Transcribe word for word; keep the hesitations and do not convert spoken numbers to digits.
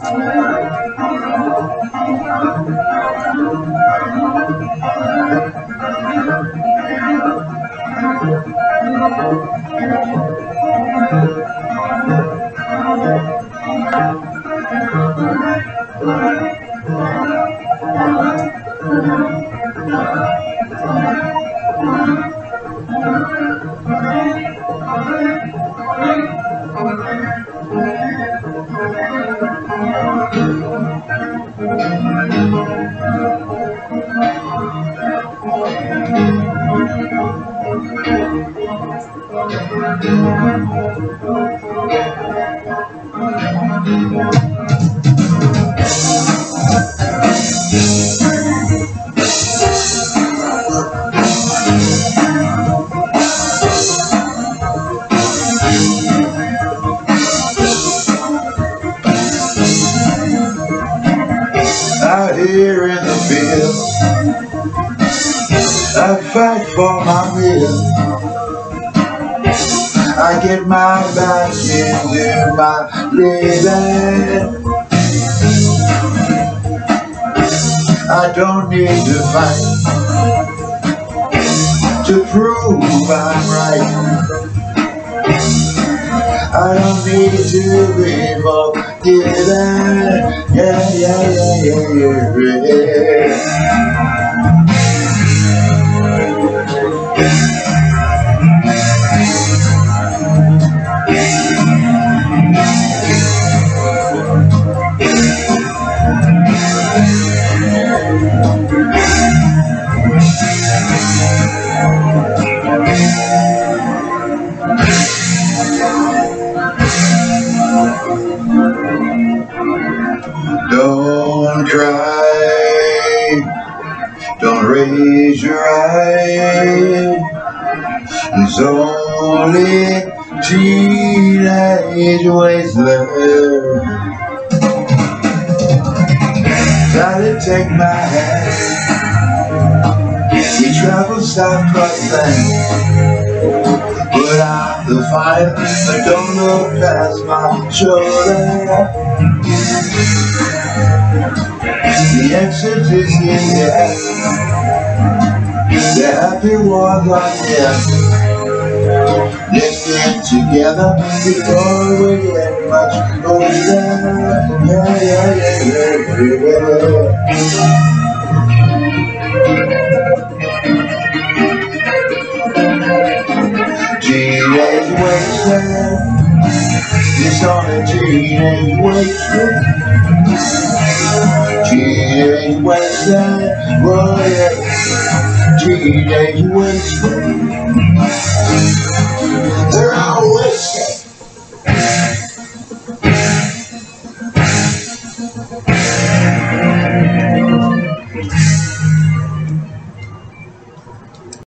Out here in the field, I fight for my will. I get my back into my living. I don't need to fight to prove I'm right. I don't need to be forgiven. Yeah, yeah, yeah, yeah, yeah, yeah. Don't cry, don't raise your eyes. It's only teenage wasteland. Try to take my hand. We travel south cross land. Put out the fire, but don't look past my shoulder. The exit is in the air. The happy ones are here. Let's get together before we get much older. Yeah, yeah, yeah, yeah, yeah. Teenage wasteland. It's on a teenage wasteland. Teenage wasteland, oh yeah. Teenage wasteland. They're all wasteland.